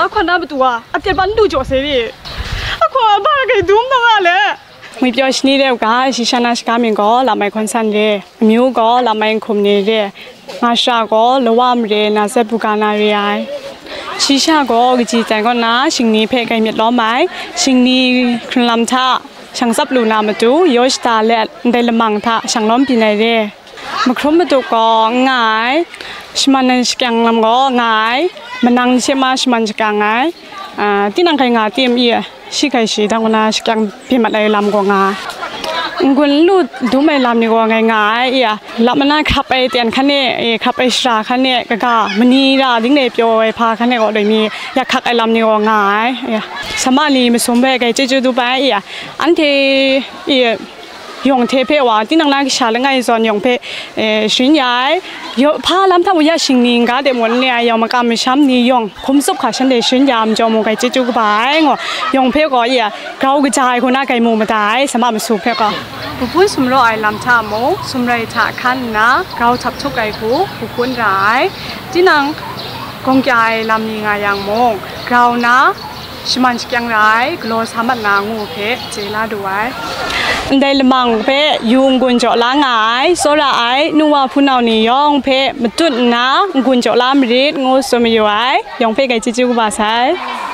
คนน่าเป็นตัวอับเจ็บบันดูจ่อเสียคนบ้าไก่ดุ้มตั้งอะไรมีประโยชน์นี่เดียวกันชิชนะสกามิงก็ลำไม่คนสันเร่มิวก็ลำไม่คุมนี่เร่มาชาก็ลวามเร่น่าจะบุกนาเร่ชิชาก็จีจังก็น่าสิ่งนี้เพ่ไก่เม็ดล้อไม้สิ่งนี้ครึ่งลำท่าช่างซับลูนามาดูยศตาเล็ดได้ละมังท่าช่างล้อมปีไหนเร่มาครบมาดูก็ง่ายสมันนั่งสกังลำก็ง่ายมันนั่งเชื่อมาสมันสกังง่ายที่นั่งใครงาเตรียมอีชิคายชีดังวันน่าสกังพิมพ์อะไรลำก็ง่ายกุนลูดดูไม่ลำนี่ก็ง่ายๆลำมันน่าขับไปเตียนขันเนี่ยขับไปสระขันเนี่ยก็มันนี่ราดิ้งเนปโยไอพาขันเนี่ยก็เลยมีอยากขับไอลำนี่ก็ง่ายสมาลีมันสมบูรณ์ไก่เจดูไปอันที่ยองเทเพว่าที่นั่งนั่งชาลง่ายส่วนยองเพชินยายยพาลำทำวิญญาณสิ่งนี้ก็เดี๋ยวมันเนี่ยยองมากำไม่ช้ำนี่ยองคุ้มซุปขาฉันเดี๋ยวชินยามจอมูไก่เจจูกไปงอยองเพก็เขากระจายคนหน้าไก่มูมาได้สมามันสูบเพก็ผู้พูดสมรอยลำชาโมสมรอยถาขันนะเขาทับทุกไก่กูผู้พูดร้ายที่นั่งกงใจลำนี้งายังโมงเรานะชิมันยังไรกลัวสามัญนางูเพเจลาด้วยได้ละมังเพยุงกุนเจาะล้างไอโซระไอนัวพูนเอานี่ยองเพมาจุดนะกุนเจาะล้ามริดงูสมัยไอยองเพไก่จิจูกบาไซ